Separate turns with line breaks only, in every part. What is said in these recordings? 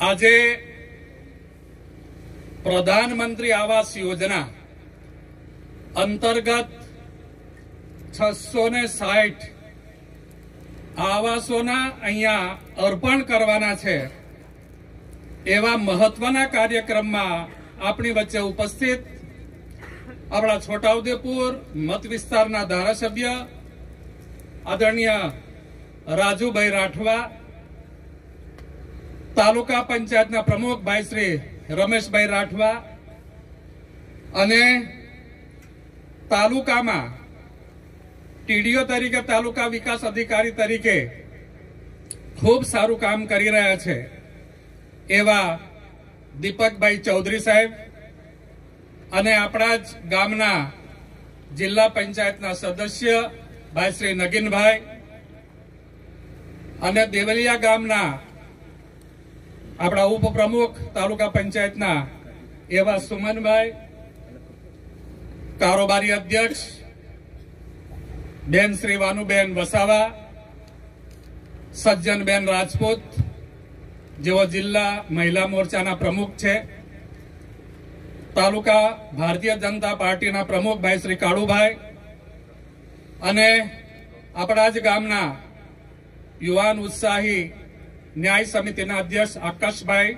આજે પ્રધાનમંત્રી આવાસ યોજના અંતર્ગત 660 આવાસોના અહીંયા અર્પણ કરવાના છે એવા મહત્વના કાર્યક્રમમાં આપણી વચ્ચે ઉપસ્થિત આપણા છોટાઉદેપુર મત વિસ્તારના ધારાસભ્ય આદરણીય રાજુભાઈ રાઠવા, તાલુકા પંચાયતના પ્રમુખ ભાઈ શ્રી રમેશભાઈ રાઠવા અને તાલુકામાં ટીડીઓ તરીકે તાલુકા વિકાસ અધિકારી તરીકે ખૂબ સારું કામ કરી રહ્યા છે એવા દીપકભાઈ ચૌધરી સાહેબ અને આપણા જ ગામના જિલ્લા પંચાયતના સદસ્ય ભાઈ શ્રી નગીનભાઈ અને દેવલિયા ગામના આપણા ઉપપ્રમુખ તાલુકા પંચાયતના એવા સુમનભાઈ, કારોબારી અધ્યક્ષ બેન શ્રી વાનુબેન વસાવા, સજ્જનબેન રાજપૂત જેઓ જિલ્લા મહિલા મોરચાના પ્રમુખ છે, તાલુકા ભારતીય જનતા પાર્ટીના પ્રમુખ ભાઈ શ્રી કાળુભાઈ અને આપણા જ ગામના યુવાન ઉત્સાહી ન્યાય સમિતિના અધ્યક્ષ આકાશભાઈ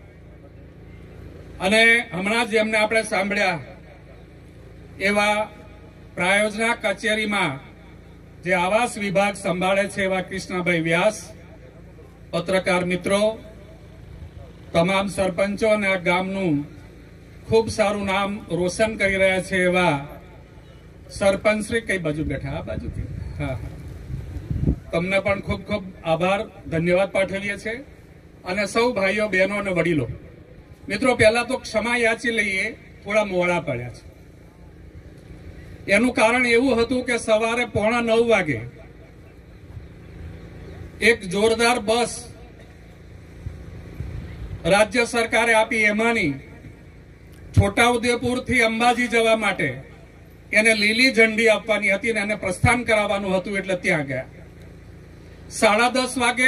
અને હમણાં જ એમને આપણે સાંભળ્યા એવા પ્રાયોજના કચેરીમાં જે આવાસ વિભાગ સંભાળે છે એવા કૃષ્ણભાઈ વ્યાસ, પત્રકાર મિત્રો, તમામ સરપંચો અને આ ગામનું ખૂબ સારું નામ રોશન કરી રહ્યા છે એવા સરપંચશ્રી કઈ બાજુ બેઠા? આ બાજુ. હા, તમને પણ ખૂબ ખૂબ આભાર, ધન્યવાદ પાઠવીએ છીએ અને સૌ ભાઈઓ, બહેનો અને વડીલો. મિત્રો, પહેલા તો ક્ષમા યાચી લઈએ, થોડા મોડા પડ્યા છે. એનું કારણ એવું હતું કે સવારે 8:45 વાગે એક જોરદાર બસ રાજ્ય સરકારે આપી, એમાંની છોટાઉદેપુરથી અંબાજી જવા માટે એને લીલી ઝંડી આપવાની હતી અને એને પ્રસ્થાન કરાવવાનું હતું, એટલે ત્યાં ગયા. 10:30 વાગે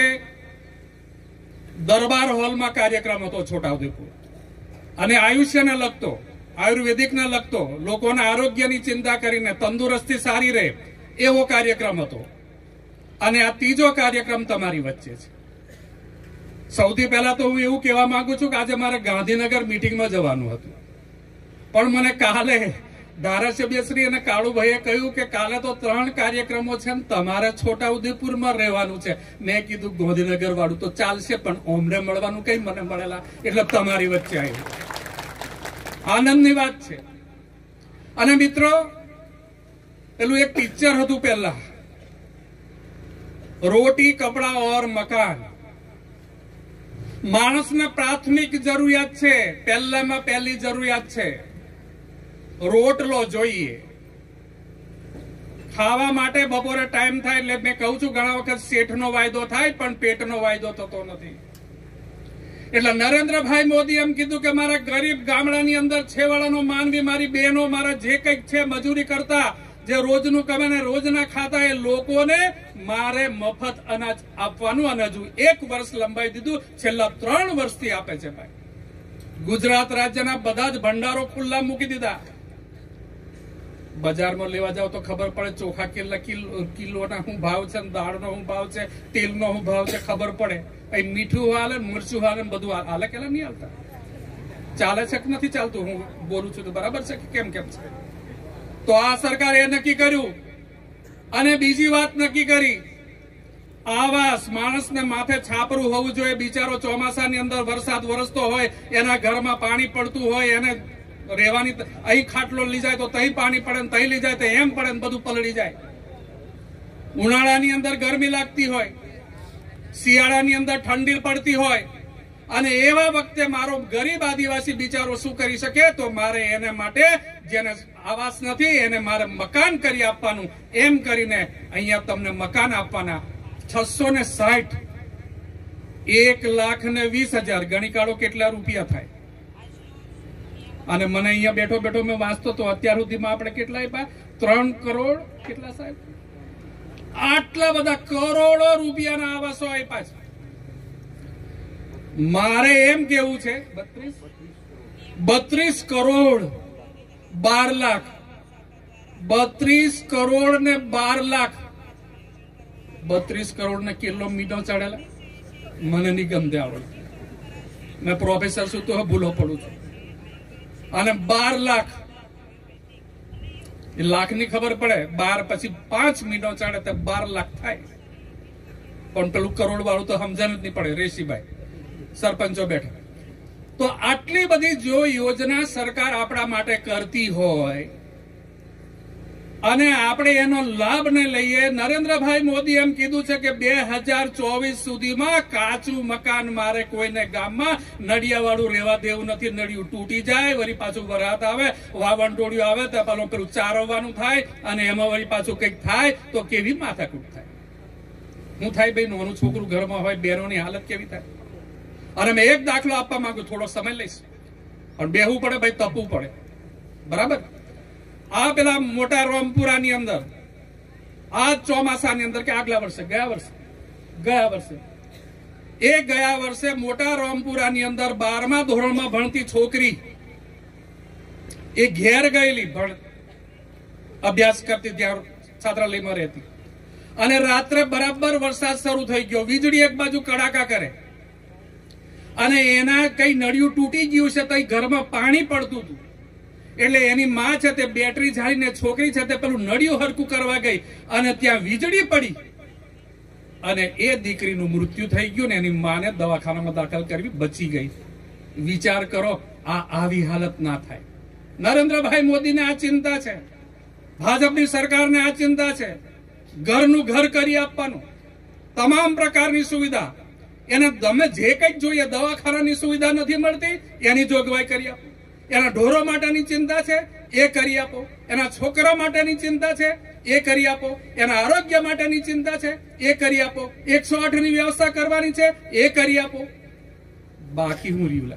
દરબાર હોલમાં કાર્યક્રમ હતો છોટાઉદેપુર અને આયુષ્યને લગતો, આયુર્વેદિકને લગતો, લોકોના આરોગ્યની ચિંતા કરીને તંદુરસ્તી સારી રહે એવો કાર્યક્રમ હતો. અને આ ત્રીજો કાર્યક્રમ તમારી વચ્ચે છે. સૌથી પહેલા તો હું એવું કહેવા માંગુ છું કે આજે મારે ગાંધીનગર મીટિંગમાં જવાનું હતું, પણ મને કાલે ધારાસભ્યશ્રી અને કાળુભાઈએ કહ્યું કે કાલે તો 3 કાર્યક્રમો છે ને તમારે છોટાઉદેપુરમાં રહેવાનું છે. મેં કીધું ગાંધીનગર વાળું તો ચાલશે, પણ ઓમને મળવાનું કઈ મને મળેલા, એટલે તમારી વચ્ચે આવ્યું. આનંદની વાત છે. અને મિત્રો, પેલું એક પિક્ચર હતું પહેલા, રોટી કપડા ઓર મકાન. માણસને પ્રાથમિક જરૂરિયાત છે, પહેલામાં પહેલી જરૂરિયાત છે રોટલો જોઈએ. ખાવા માટે બપોરે ટાઈમ થાય એટલે મેં કહું છું ઘણા વખત શેઠનો વાયદો થાય પણ પેટનો વાયદો થતો નથી. એટલે નરેન્દ્રભાઈ મોદી એમ કીધું કે મારા ગરીબ ગામડાની અંદર છેવાડાનો માનવી, મારી બહેનો, મારા જે કંઈક છે મજૂરી કરતા, જે રોજનું કમાને રોજના ખાતા, એ લોકોને મારે મફત અનાજ આપવાનું. અને હજુ 1 વર્ષ લંબાઈ દીધું, છેલ્લા 3 વર્ષથી આપે છે ભાઈ. ગુજરાત રાજ્યના બધા જ ભંડારો ખુલ્લા મૂકી દીધા. બજારમાં લેવા જાવ તો ખબર પડે ચોખા કિલોના શું ભાવ છે, દાળનો શું ભાવ છે, તેલનો શું ભાવ છે, ખબર પડે. અહીં મીઠું હાલે, મરચું હાલે, બધું હાલે કે નહીં હાલતા? ચાલે છે કે નથી ચાલતું? હું બોલું છું તો બરાબર છે કે કેમ છે? તો આ સરકારે એ નક્કી કર્યું. અને બીજી વાત નક્કી કરી, આવાસ. માણસને માથે છાપરું હોવું જોઈએ. બિચારો ચોમાસાની અંદર વરસાદ વરસતો હોય, એના ઘરમાં પાણી પડતું હોય, એને રહેવાની, અહીં ખાટલો લઈ જાય તો તહીં પાણી પડે, તહીં લઈ જાય તો એમ પડે, બધું પલળી જાય. ઉનાળાની અંદર ગરમી લાગતી હોય, શિયાળાની અંદર ઠંડી પડતી હોય, અને એવા વખતે મારો ગરીબ આદિવાસી બિચારો શું કરી શકે? તો મારે એને માટે, જેને આવાસ નથી એને મારે મકાન કરી આપવાનું. એમ કરીને અહીંયા તમને મકાન આપવાના. 660, 1,20,000. ગણી કાઢો કેટલા રૂપિયા થાય. અને મને અહીંયા બેઠો બેઠો મેં વાંચતો તો અત્યાર સુધીમાં આપણે કેટલા આપ્યા? 3 કરોડ કેટલા સાહેબ? આટલા બધા કરોડો રૂપિયાના આવાસો આપ્યા છે. મારે એમ કેવું છે 32 કરોડ 12 લાખ 32 કરોડ ને 12 લાખ 32 કરોડ ને કેટલો મીઠો ચડેલા મને નહીં ગમતે આવડે. મેં પ્રોફેસર છું તો ભૂલો પડું છું. અને 12 લાખ એ લાખ ની ખબર પડે 12 પછી 5 મીઠો ચડે તો 12 લાખ થાય. પણ પેલું કરોડ વાળું તો સમજણ જ નહીં પડે. રેશીભાઈ સરપંચો બેઠા તો આટલી બધી જો યોજના સરકાર આપણા માટે કરતી હોય અને આપણે એનો લાભ ને લઈએ. નરેન્દ્રભાઈ મોદી એમ કીધું છે કે 2024 સુધીમાં કાચું મકાન મારે કોઈને ગામમાં નડિયાવાળું રહેવા દેવું નથી. નડિયું તૂટી જાય વળી પાછું વરાત આવે વાવંટોળિયું આવે તો પેલું ચારવવાનું થાય અને એમાં વળી પાછું કંઈક થાય તો કેવી માથાકૂટ થાય. હું થાય ભાઈ નાનું છોકરું ઘરમાં હોય બહેનોની હાલત કેવી થાય. અને મેં એક દાખલો આપવા માંગુ થોડો સમય લઈશ પણ બેહવું પડે ભાઈ તપવું પડે બરાબર. આ પેલા મોટા રામપુરાની અંદર આ ચોમાસાની અંદર કે આગલા વર્ષે ગયા વર્ષે મોટા રામપુરાની અંદર 12મા ધોરણમાં ભણતી છોકરી એ ઘેર ગયેલી અભ્યાસ કરતી ત્યાં છાત્રાલયમાં રહેતી અને રાત્રે બરાબર વરસાદ શરૂ થઈ ગયો. વીજળી એક બાજુ કડાકા કરે અને એના કઈ નળિયું તૂટી ગયું છે તો ઘરમાં પાણી પડતું હતું એટલે એની માં છે તે બેટરી ઝાડીને છોકરી છે તે પેલું નળિયું હરકું કરવા ગઈ અને ત્યાં વીજળી પડી અને એ દીકરીનું મૃત્યુ થઈ ગયું ને એની માને દવાખાનામાં દાખલ કરવી બચી ગઈ. વિચાર કરો આવી હાલત ના થાય. નરેન્દ્રભાઈ મોદીને આ ચિંતા છે, ભાજપની સરકારને આ ચિંતા છે. ઘરનું ઘર કરી આપવાનું, તમામ પ્રકારની સુવિધા એને તમે જે કંઈક જોઈએ. દવાખાનાની સુવિધા નથી મળતી એની જોગવાઈ કરી આપો. એના ઢોરો માટેની ચિંતા છે એ કરી આપો. એના છોકરા માટેની ચિંતા છે એ કરી આપો. એના આરોગ્ય માટેની ચિંતા છે એ કરી આપો. 108 ની વ્યવસ્થા કરવાની છે એ કરી આપો. બાકી હું રીવલા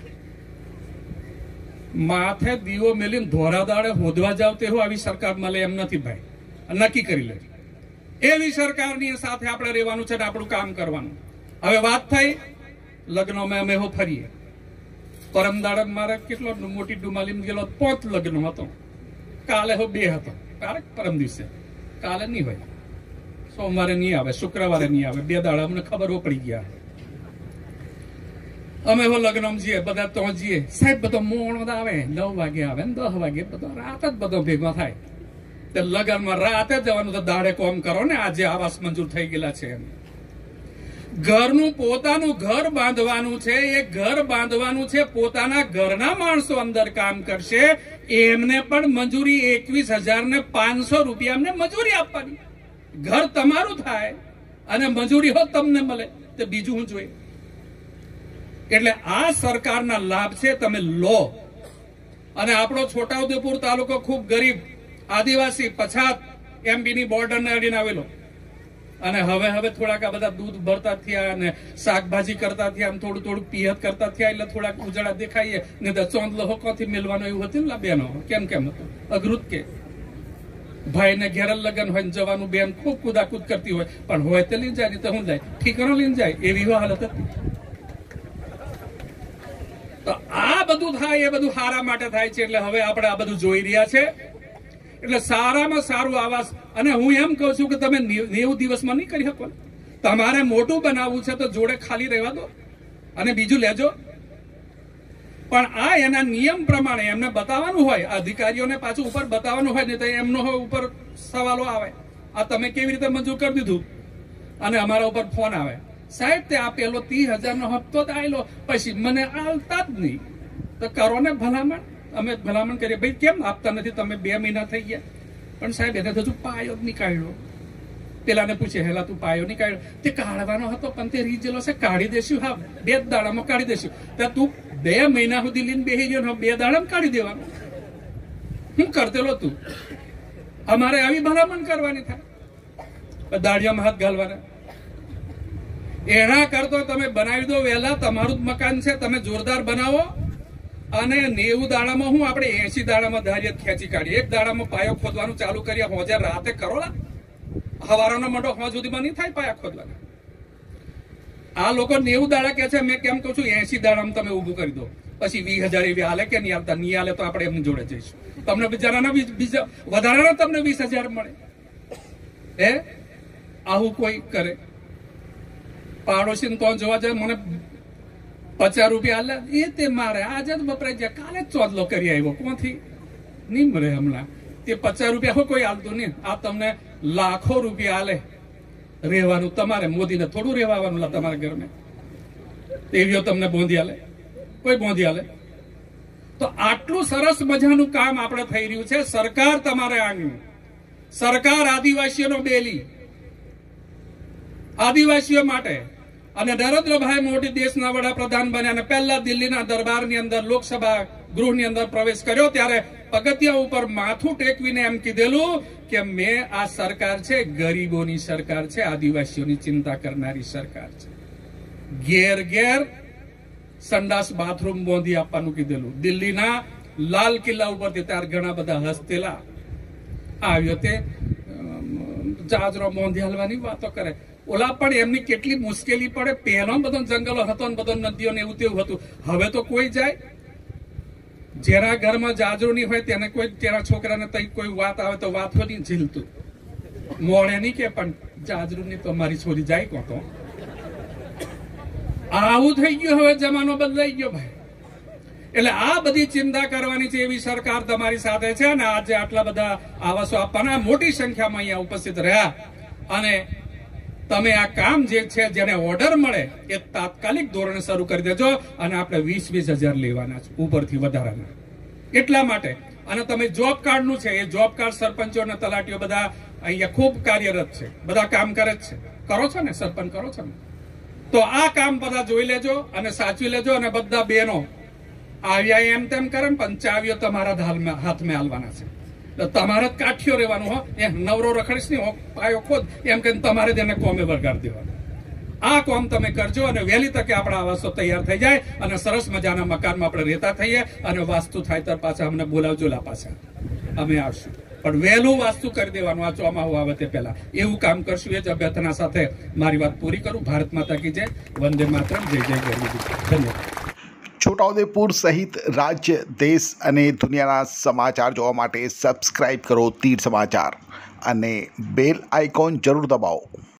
માથે દીવો મેલીને ધોરા દાડે હોદવા જાવ તે આવી સરકાર મળે એમ નથી ભાઈ. નક્કી કરી લેજો. એવી સરકારની સાથે આપણે રહેવાનું છે ને આપણું કામ કરવાનું. હવે વાત થઈ લગ્નોમાં અમે ફરીએ. પરમ દાડે મારે કેટલો મોટી ડુમાલીમાં ગયેલો 5 લગ્ન હતો. કાલે 2 હતો. પરમ દિવસે કાલે નહીં હોય, સોમવારે નહીં આવે, શુક્રવારે નહીં આવે. 2 દાડા અમને ખબર પડી ગયા. અમે લગ્ન જઈએ બધા તો જઈએ સાહેબ બધો મોણો આવે 9 વાગે આવે 10 વાગે બધો રાત જ બધો ભેગો થાય. તે લગ્નમાં રાતે જવાનું તો દાડે કોમ કરો ને. આજે આવાસ મંજૂર થઈ ગયેલા છે એમ. ઘરનું પોતાનું ઘર બાંધવાનું છે. એ ઘર બાંધવાનું છે પોતાના ઘરના માણસો અંદર કામ કરશે. એમને પણ મંજૂરી 21,500 રૂપિયા એમને મજૂરી આપવાની. ઘર તમારું થાય અને મજૂરી હો તમને મળે તો બીજું હું જોઈએ. એટલે આ સરકારના લાભ છે તમે લો. અને આપણો છોટાઉદેપુર તાલુકો ખૂબ ગરીબ આદિવાસી પછાત એમપી ની બોર્ડરને અડીને આવેલો અને હવે થોડાક આ બધા દૂધ ભરતા થયા અને શાકભાજી કરતા થયા, થોડું પિયત કરતા થયા એટલે થોડાક ઉજળા દેખાઈએ ને તો ચોંદલો હોકોથી મેળવાનો એવું હતું ને બેનો. કેમ હતું અઘરું કે ભાઈને ઘેર લગ્ન હોય જવાનું બેન ખૂબ કુદાકુદ કરતી હોય પણ હોય તો લઈને જાય નહીં તો હું જાય ઠીકરો લઈને જાય એવી હાલત હતી. તો આ બધું થાય એ બધું સારા માટે થાય છે. એટલે હવે આપણે આ બધું જોઈ રહ્યા છે. એટલે સારામાં સારું આવાસ. અને હું એમ કહું છું કે તમે 90 દિવસમાં નહીં કરી શકો. તમારે મોટું બનાવવું છે તો જોડે ખાલી રહેવા દો અને બીજું લેજો. પણ આ એના નિયમ પ્રમાણે એમને બતાવવાનું હોય. અધિકારીઓને પાછું ઉપર બતાવવાનું હોય ને તો એમનો ઉપર સવાલો આવે આ તમે કેવી રીતે મંજૂર કરી દીધું. અને અમારા ઉપર ફોન આવે સાહેબ તે આ પેલો 30,000 નો હપ્તો જ આવેલો પછી મને આલતા જ નહીં. તો કરો ને ભલામણ. અમે ભલામણ કરીએ ભાઈ કેમ આપતા નથી તમે 2 મહિના થઈ ગયા. પણ સાહેબ એને હજુ પાયો જ નહીં કાઢ્યો. પેલાને પૂછે હેલા તું પાયો નહીં કાઢ્યો. તે કાઢવાનો હતો પણ તે રીજેલો છે કાઢી દેશું. હા 2 દાડામાં કાઢી દેશું. તો તું 2 મહિના સુધી લઈને બેસી ગયો 2 દાડામાં કાઢી દેવાનું. હું કરતેલો તું. અમારે આવી ભલામણ કરવાની થાય, દાડિયામાં હાથ ઘાલવાના. એના કરતો તમે બનાવી દો વહેલા. તમારું જ મકાન છે તમે જોરદાર બનાવો. અને 90 દાડામાં હું આપણે 80 દાડામાં ધાર્ય ખેંચી કાઢીએ. 1 દાડામાં પાયો ખોદવાનું ચાલુ કરીએ. હોજે રાતે કરો. હવારાનો મોટો હોજ સુધીમાં નહીં થાય પાયા ખોદવાના. આ લોકો 90 દાડા કે છે, મેં કેમ કહું છું 80 દાડામાં તમે ઊભું કરી દો, પછી 20,000 એવી હાલે કે નહીં આવતા, નહીં હાલે તો આપણે એમની જોડે જઈશું. તમને બિચારાના બીજા વધારાના તમને 20,000 મળે. હે આવું કોઈ કરે? પાડોશી તો જોવા જાય, મને 50 રૂપિયા હાલે એ તે મારે આજે જ વપરાય જાય, કાલે જ ચોદલો કરી આવ્યો, કોથી નહીં મળે હમણાં. તે 50 રૂપિયા કોઈ હાલતું નહીં. આ તમને લાખો રૂપિયા હાલે રહેવાનું, તમારે મોદીને થોડું રહેવાનું તમારા ઘરમાં. એવીઓ તમને બોંધી હાલે, કોઈ બોંધી હાલે? તો આટલું સરસ મજાનું કામ આપણે થઈ રહ્યું છે. સરકાર તમારે આંગણી, સરકાર આદિવાસીઓનો બેલી, આદિવાસીઓ માટે. અને નરેન્દ્રભાઈ મોદી દેશના વડાપ્રધાન બન્યા અને પહેલા દિલ્હીના દરબારની અંદર લોકસભા ગૃહની અંદર પ્રવેશ કર્યો ત્યારે પગથિયા ઉપર માથું ટેકવીને એમ કીધેલું કે મેં આ સરકાર છે ગરીબોની સરકાર છે, આદિવાસીઓની ચિંતા કરનારી સરકાર છે. ઘેર ઘેર સંડાસ બાથરૂમ બોંધી આપવાનું કીધેલું. દિલ્હીના લાલ કિલ્લા ઉપરથી ત્યારે ઘણા બધા હસ્તેલા આવ્યો તે જાજરો બોંધી હાલવાની વાતો કરે. ઓલા પણ એમની કેટલી મુશ્કેલી પડે. પહેલો બધો જંગલો હતો ને બધો નદીઓ ને એવું તેવું હતું. હવે તો કોઈ જાય, જેના ઘરમાં જાજરો નહીં હોય તેને કોઈ, તેના છોકરાને કોઈ વાત આવે તો વાત હોય નહીં ઝીલતું, મોડે નહીં કે પણ જાજરું ની તો મારી છોરી જાય કો તો. આવું થઈ ગયું, હવે જમાનો બદલાઈ ગયો ભાઈ. એટલે આ બધી ચિંતા કરવાની છે એવી સરકાર તમારી સાથે છે. અને આજે આટલા બધા આવાસો આપવાના મોટી સંખ્યામાં અહીંયા ઉપસ્થિત રહ્યા. અને તમે આ કામ જે છે, જેને ઓર્ડર મળે એ તાત્કાલિક ધોરણે શરૂ કરી દેજો. અને આપણે 20,000 લેવાના છે ઉપરથી વધારાના, એટલા માટે. અને તમે જોબ કાર્ડનું છે, એ જોબ કાર્ડ સરપંચો અને તલાટીઓ બધા અહીંયા ખૂબ કાર્યરત છે, બધા કામ કરે જ છે. કરો છો ને સરપંચ, કરો છો ને? તો આ કામ બધા જોઈ લેજો અને સાચવી લેજો. અને બધા બહેનો આવ્યા એમ તેમ કરે, પણ ચાવીઓ તમારા હાથમાં હાલવાના છે. તમારે જ કાઠિયો રહેવાનું. હો એ નવરો રખડીશ નહીં, પાયો ખોદ એમ કે તમારે તેને કોમે વગાડી દેવાનું. આ કોમ તમે કરજો અને વહેલી તકે આપણા આવાસો તૈયાર થઈ જાય અને સરસ મજાના મકાનમાં આપણે રહેતા થઈએ. અને વાસ્તુ થાય તો પાછા અમને બોલાવજો, લા પાછા અમે આવશું. પણ વહેલું વાસ્તુ કરી દેવાનું આ ચોમાહું આવે તે પહેલા. એવું કામ કરશું. એ જ અભ્યર્થના સાથે મારી વાત પૂરી કરું. ભારત માતા કી જય, વંદે માતરમ, જય જય ગરવી. ધન્યવાદ.
છોટાઉદેપુર સહિત રાજ્ય, દેશ અને દુનિયાના સમાચાર જોવા માટે સબસ્ક્રાઇબ કરો તીર સમાચાર અને બેલ આઇકોન જરૂર દબાવો.